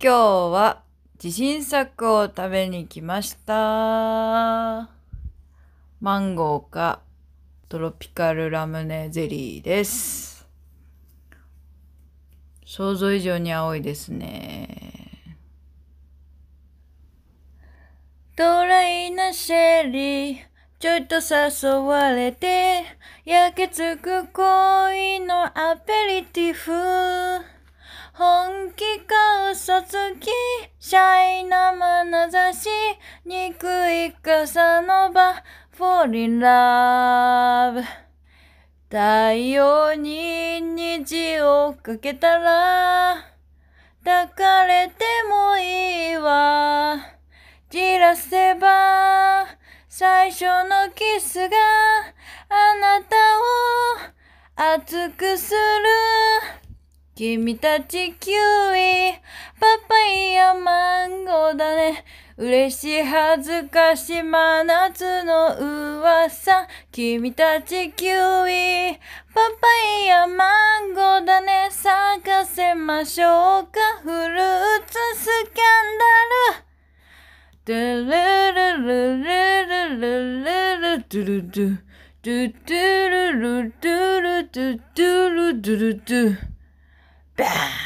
今日は自信作を食べに来ました。マンゴーかトロピカルラムネゼリーです。想像以上に青いですね。ドライなシェリー、ちょいと誘われて、焼けつく恋のアペリティフ。本気か嘘つき、シャイな眼差し、憎いカサノバ、fall in love。太陽に虹をかけたら、抱かれてもいいわ。じらせば、最初のキスがあなたを熱くする。君たちキウイ、パパイヤマンゴーだね。嬉しい恥ずかしい真夏の噂。君たちキウイ、パパイヤマンゴーだね。探せましょうか、フルーツスキャンダル。ドゥルルルルルルルルドゥルドゥドゥドゥルルドゥルドゥドゥルドゥルドゥバーン。